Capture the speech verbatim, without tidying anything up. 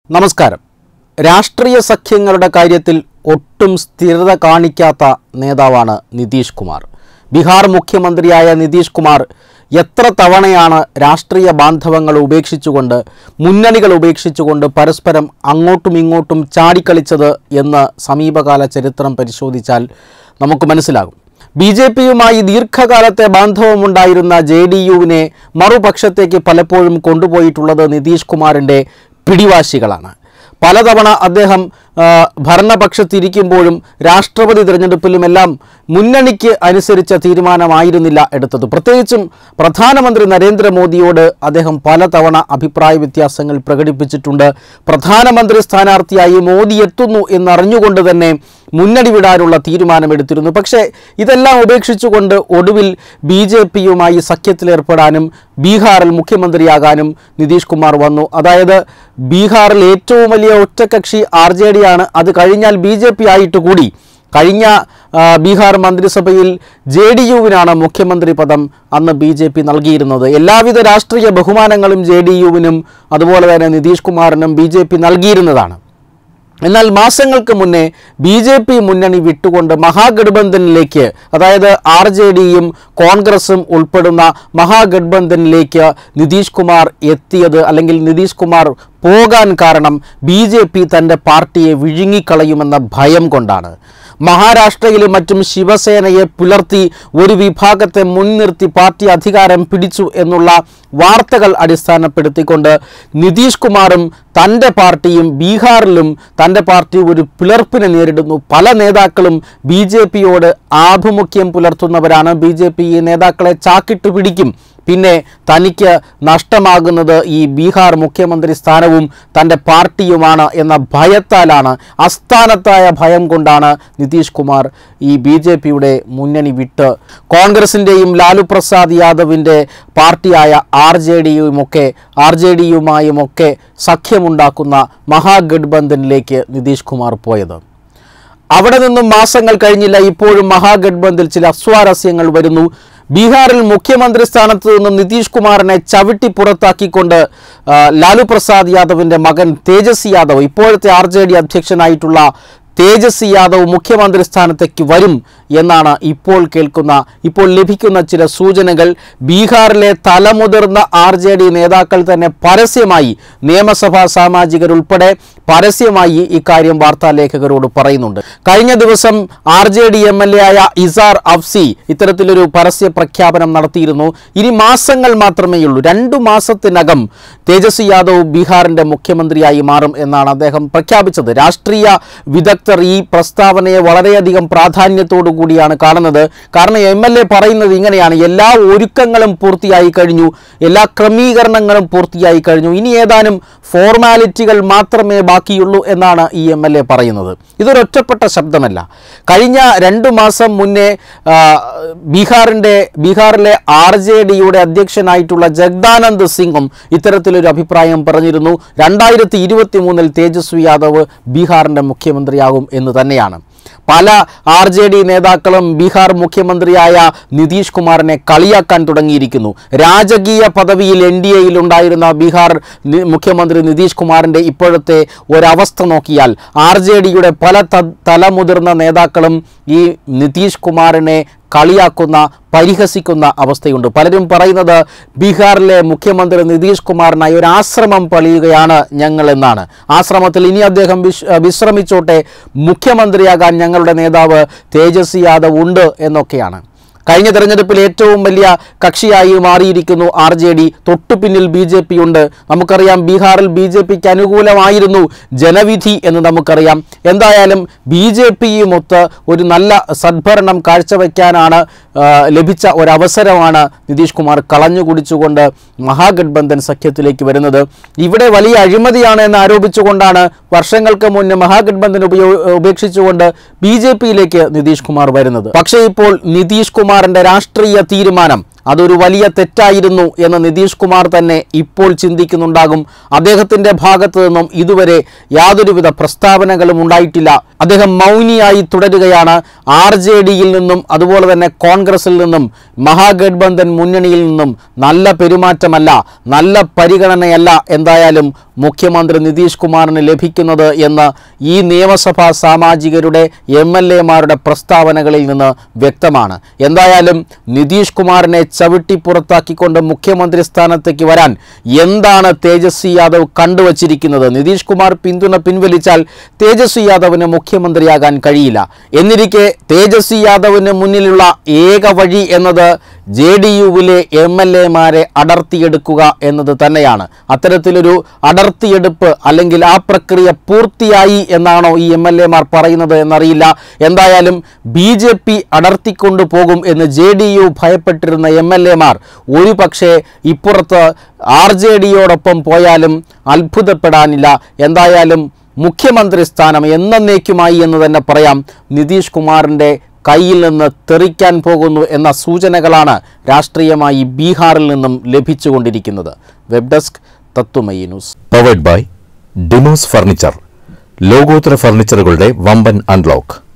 നമസ്കാരം. രാഷ്ട്രീയ സഖ്യങ്ങളുടെ കാര്യത്തിൽ ഒട്ടും സ്ഥിരത കാണിക്കാത്ത നേതാവാണ് നിതീഷ് കുമാർ. ബീഹാർ മുഖ്യമന്ത്രിയായ നിതീഷ് കുമാർ എത്ര തവണയാണ് രാഷ്ട്രീയ ബാന്ധവങ്ങൾ ഉപേക്ഷിച്ചുകൊണ്ട് മുന്നണികൾ ഉപേക്ഷിച്ചുകൊണ്ട് പരസ്പരം അങ്ങോട്ടും ഇങ്ങോട്ടും ചാടിക്കളിച്ചത് എന്ന് സമീപകാല ചരിത്രം പരിശോധിച്ചാൽ നമുക്ക് മനസ്സിലാകും. ബി ജെ പിയുമായി ദീർഘകാലത്തെ ബാന്ധവമുണ്ടായിരുന്ന ജെ ഡി യുവിനെ മറുപക്ഷത്തേക്ക് പലപ്പോഴും കൊണ്ടുപോയിട്ടുള്ളത് നിതീഷ് കുമാറിൻ്റെ പിടിവാശികളാണ്. പലതവണ അദ്ദേഹം ഭരണപക്ഷത്തിരിക്കുമ്പോഴും രാഷ്ട്രപതി തിരഞ്ഞെടുപ്പിലുമെല്ലാം മുന്നണിക്ക് അനുസരിച്ച തീരുമാനമായിരുന്നില്ല എടുത്തത്. പ്രത്യേകിച്ചും പ്രധാനമന്ത്രി നരേന്ദ്രമോദിയോട് അദ്ദേഹം പലതവണ അഭിപ്രായ വ്യത്യാസങ്ങൾ പ്രകടിപ്പിച്ചിട്ടുണ്ട്. പ്രധാനമന്ത്രി സ്ഥാനാർത്ഥിയായി മോദി എത്തുന്നു എന്നറിഞ്ഞുകൊണ്ട് തന്നെ മുന്നണി വിടാനുള്ള തീരുമാനമെടുത്തിരുന്നു. പക്ഷേ ഇതെല്ലാം ഉപേക്ഷിച്ചുകൊണ്ട് ഒടുവിൽ ബി ജെ പിയുമായി സഖ്യത്തിലേർപ്പെടാനും ബീഹാറിൽ മുഖ്യമന്ത്രിയാകാനും നിതീഷ് കുമാർ വന്നു. അതായത് ബീഹാറിൽ ഏറ്റവും വലിയ ഒറ്റക്കക്ഷി ആർ ജെ ഡി ആണ്. അത് കഴിഞ്ഞാൽ ബി ജെ പി ആയിട്ട് കൂടി കഴിഞ്ഞ ബീഹാർ മന്ത്രിസഭയിൽ ജെ ഡി യുവിനാണ് മുഖ്യമന്ത്രി പദം അന്ന് ബി ജെ പി നൽകിയിരുന്നത്. എല്ലാവിധ രാഷ്ട്രീയ ബഹുമാനങ്ങളും ജെ ഡി യുവിനും അതുപോലെ തന്നെ നിതീഷ് കുമാറിനും ബി ജെ പി നൽകിയിരുന്നതാണ്. എന്നാൽ മാസങ്ങൾക്ക് മുന്നേ ബി ജെ പി മുന്നണി വിട്ടുകൊണ്ട് മഹാഗഠബന്ധനിലേക്ക്, അതായത് ആർ ജെ ഡിയും കോൺഗ്രസും ഉൾപ്പെടുന്ന മഹാഗഠബന്ധനിലേക്ക് നിതീഷ് കുമാർ എത്തിയത്, അല്ലെങ്കിൽ നിതീഷ് കുമാർ പോകാൻ കാരണം ബി ജെ പി തൻ്റെ പാർട്ടിയെ വിഴുങ്ങിക്കളയുമെന്ന ഭയം കൊണ്ടാണ്. മഹാരാഷ്ട്രയിലും മറ്റും ശിവസേനയെ പുലർത്തി ഒരു വിഭാഗത്തെ മുൻനിർത്തി പാർട്ടി അധികാരം പിടിച്ചു എന്നുള്ള വാർത്തകൾ അടിസ്ഥാനപ്പെടുത്തിക്കൊണ്ട് നിതീഷ് കുമാറും തൻ്റെ പാർട്ടിയും ബീഹാറിലും തൻ്റെ പാർട്ടി ഒരു പിളർപ്പിനെ നേരിടുന്നു. പല നേതാക്കളും ബി ജെ പിയോട് ആഭിമുഖ്യം പുലർത്തുന്നവരാണ്. ബി ജെ പി ഈ നേതാക്കളെ ചാക്കിട്ട് പിടിക്കും. പിന്നെ തനിക്ക് നഷ്ടമാകുന്നത് ഈ ബീഹാർ മുഖ്യമന്ത്രി സ്ഥാനവും തൻ്റെ പാർട്ടിയുമാണ് എന്ന ഭയത്താലാണ്, അസ്ഥാനത്തായ ഭയം കൊണ്ടാണ് നിതീഷ് കുമാർ ഈ ബി ജെ പിയുടെ മുന്നണി വിട്ട് കോൺഗ്രസിൻ്റെയും ലാലു പ്രസാദ് യാദവിൻ്റെ പാർട്ടിയായ ആർ ജെ ഡിയുമൊക്കെ ആർ ജെ ഡിയുമായുമൊക്കെ സഖ്യമുണ്ടാക്കുന്ന മഹാഗഠബന്ധനിലേക്ക് നിതീഷ് കുമാർ പോയത്. അവിടെ നിന്നും മാസങ്ങൾ കഴിഞ്ഞില്ല. ഇപ്പോഴും മഹാഗഠബന്ധനിൽ ചില അസ്വാരസ്യങ്ങൾ വരുന്നു. ബീഹാറിൽ മുഖ്യമന്ത്രി സ്ഥാനത്ത് നിന്നും നിതീഷ് കുമാറിനെ ചവിട്ടി പുറത്താക്കിക്കൊണ്ട് ലാലു പ്രസാദ് യാദവിൻ്റെ മകൻ തേജസ്വി യാദവ്, ഇപ്പോഴത്തെ ആർ ജെ ഡി അധ്യക്ഷനായിട്ടുള്ള തേജസ്വി യാദവ് മുഖ്യമന്ത്രി സ്ഥാനത്തേക്ക് വരും എന്നാണ് ഇപ്പോൾ കേൾക്കുന്ന ഇപ്പോൾ ലഭിക്കുന്ന ചില സൂചനകൾ. ബീഹാറിലെ തലമുതിർന്ന ആർ ജെ ഡി നേതാക്കൾ തന്നെ പരസ്യമായി, നിയമസഭാ സാമാജികരുൾപ്പെടെ പരസ്യമായി ഇക്കാര്യം വാർത്താലേഖകരോട് പറയുന്നുണ്ട്. കഴിഞ്ഞ ദിവസം R J D M L A ആയ ഇസാർ അഫ്സി ഇത്തരത്തിലൊരു പരസ്യ പ്രഖ്യാപനം നടത്തിയിരുന്നു. ഇനി മാസങ്ങൾ മാത്രമേയുള്ളൂ, രണ്ടു മാസത്തിനകം തേജസ്വി യാദവ് ബീഹാറിൻ്റെ മുഖ്യമന്ത്രിയായി മാറും എന്നാണ് അദ്ദേഹം പ്രഖ്യാപിച്ചത്. രാഷ്ട്രീയ വിദഗ്ധർ ഈ പ്രസ്താവനയെ വളരെയധികം പ്രാധാന്യത്തോടു കൂടിയാണ് കാണുന്നത്. കാരണം എം എൽ എ പറയുന്നത് ഇങ്ങനെയാണ്: എല്ലാ ഒരുക്കങ്ങളും പൂർത്തിയായി കഴിഞ്ഞു, എല്ലാ ക്രമീകരണങ്ങളും പൂർത്തിയായി കഴിഞ്ഞു, ഇനി ഏതാനും ഫോർമാലിറ്റികൾ മാത്രമേ ബാക്കിയുള്ളൂ എന്നാണ് ഈ എം എൽ എ പറയുന്നത്. ഇതൊരൊറ്റപ്പെട്ട ശബ്ദമല്ല. കഴിഞ്ഞ രണ്ടു മാസം മുന്നേ ബീഹാറിൻ്റെ ബീഹാറിലെ ആർ ജെ ഡിയുടെ അധ്യക്ഷനായിട്ടുള്ള ജഗ്ദാനന്ദ് സിംഗും ഇത്തരത്തിലൊരു അഭിപ്രായം പറഞ്ഞിരുന്നു. രണ്ടായിരത്തി ഇരുപത്തി മൂന്നിൽ തേജസ്വി യാദവ് ബീഹാറിൻ്റെ മുഖ്യമന്ത്രിയാകും എന്ന് തന്നെയാണ്. പല ആർ ജെ ഡി നേതാക്കളും ബീഹാർ മുഖ്യമന്ത്രിയായ നിതീഷ് കുമാറിനെ കളിയാക്കാൻ തുടങ്ങിയിരിക്കുന്നു. രാജകീയ പദവിയിൽ എൻ ഡി എയിൽ ഉണ്ടായിരുന്ന ബീഹാർ മുഖ്യമന്ത്രി നിതീഷ് കുമാറിൻ്റെ ഇപ്പോഴത്തെ ഒരവസ്ഥ നോക്കിയാൽ ആർ ജെ ഡിയുടെ പല തലമുതിർന്ന നേതാക്കളും ഈ നിതീഷ് കുമാറിനെ കളിയാക്കുന്ന, പരിഹസിക്കുന്ന അവസ്ഥയുണ്ട്. പലരും പറയുന്നത് ബീഹാറിലെ മുഖ്യമന്ത്രി നിതീഷ് കുമാറിനായി ഒരു ആശ്രമം പണിയുകയാണ് ഞങ്ങൾ എന്നാണ്. ആശ്രമത്തിൽ ഇനി അദ്ദേഹം വിശ്രമിച്ചോട്ടെ, മുഖ്യമന്ത്രിയാകാൻ ഞങ്ങളുടെ നേതാവ് തേജസ്വി യാദവ് ഉണ്ട് എന്നൊക്കെയാണ്. കഴിഞ്ഞ തെരഞ്ഞെടുപ്പിൽ ഏറ്റവും വലിയ കക്ഷിയായി മാറിയിരിക്കുന്നു ആർ ജെ ഡി. തൊട്ടു പിന്നിൽ ബി ജെ പി ഉണ്ട്. നമുക്കറിയാം ബീഹാറിൽ ബി ജെ പിക്ക് അനുകൂലമായിരുന്നു ജനവിധി എന്ന് നമുക്കറിയാം. എന്തായാലും ബി ജെ പിയുമൊത്ത് ഒരു നല്ല സദ്ഭരണം കാഴ്ചവെക്കാനാണ് ലഭിച്ച ഒരവസരമാണ് നിതീഷ് കുമാർ കളഞ്ഞു കുടിച്ചുകൊണ്ട് മഹാഗഠബന്ധൻ സഖ്യത്തിലേക്ക് വരുന്നത്. ഇവിടെ വലിയ അഴിമതിയാണ് എന്ന് ആരോപിച്ചുകൊണ്ടാണ് വർഷങ്ങൾക്ക് മുന്നേ മഹാഗഠബന്ധൻ ഉപയോ ഉപേക്ഷിച്ചുകൊണ്ട് ബി ജെ പിയിലേക്ക് നിതീഷ് കുമാർ വരുന്നത്. പക്ഷേ ഇപ്പോൾ നിതീഷ് കുമാറിൻ്റെ രാഷ്ട്രീയ തീരുമാനം അതൊരു വലിയ തെറ്റായിരുന്നു എന്ന് നിതീഷ് കുമാർ തന്നെ ഇപ്പോൾ ചിന്തിക്കുന്നുണ്ടാകും. അദ്ദേഹത്തിൻ്റെ ഭാഗത്തു നിന്നും ഇതുവരെ യാതൊരുവിധ പ്രസ്താവനകളും ഉണ്ടായിട്ടില്ല. അദ്ദേഹം മൗനിയായി തുടരുകയാണ്. ആർ ജെ ഡിയിൽ നിന്നും അതുപോലെ തന്നെ കോൺഗ്രസിൽ നിന്നും മഹാഗഠബന്ധൻ മുന്നണിയിൽ നിന്നും നല്ല പെരുമാറ്റമല്ല, നല്ല പരിഗണനയല്ല എന്തായാലും മുഖ്യമന്ത്രി നിതീഷ് കുമാറിന് ലഭിക്കുന്നത് എന്ന് ഈ നിയമസഭാ സാമാജികരുടെ എം എൽ എമാരുടെ പ്രസ്താവനകളിൽ നിന്ന് വ്യക്തമാണ്. എന്തായാലും നിതീഷ് കുമാറിനെ ചവിട്ടി പുറത്താക്കിക്കൊണ്ട് മുഖ്യമന്ത്രി സ്ഥാനത്തേക്ക് വരാൻ എന്താണ് തേജസ്വി യാദവ് കണ്ടുവച്ചിരിക്കുന്നത്? നിതീഷ് കുമാർ പിന്തുണ പിൻവലിച്ചാൽ തേജസ്വി യാദവിന് മുഖ്യമന്ത്രിയാകാൻ കഴിയില്ല. എന്നിരിക്കെ തേജസ്വി യാദവിന് മുന്നിലുള്ള ഏക വഴി എന്നത് ജെ ഡി യുവിലെ എം എൽ എമാരെ അടർത്തിയെടുക്കുക എന്നത് തന്നെയാണ്. അത്തരത്തിലൊരു അടർത്തിയെടുപ്പ് അല്ലെങ്കിൽ ആ പ്രക്രിയ പൂർത്തിയായി എന്നാണോ ഈ എം എൽ എമാർ പറയുന്നത് എന്നറിയില്ല. എന്തായാലും ബി ജെ പി അടർത്തിക്കൊണ്ടു പോകും എന്ന് ജെ ഡി യു ഭയപ്പെട്ടിരുന്ന എം എൽ എമാർ ഒരു പക്ഷേ ഇപ്പുറത്ത് ആർ ജെ ഡിയോടൊപ്പം പോയാലും അത്ഭുതപ്പെടാനില്ല. എന്തായാലും മുഖ്യമന്ത്രി സ്ഥാനം എന്നേക്കുമായി എന്ന് തന്നെ പറയാം നിതീഷ് കുമാറിൻ്റെ കയ്യിൽ നിന്ന് തെറിക്കാൻ പോകുന്നു എന്ന സൂചനകളാണ് രാഷ്ട്രീയമായി ബീഹാറിൽ നിന്നും ലഭിച്ചുകൊണ്ടിരിക്കുന്നത്. Web desk Tatwamayi news. Powered by ഡിമോസ് ഫർണിച്ചർ, ലോകോത്തര ഫർണിച്ചറുകളുടെ വമ്പൻ അൺലോക്ക്.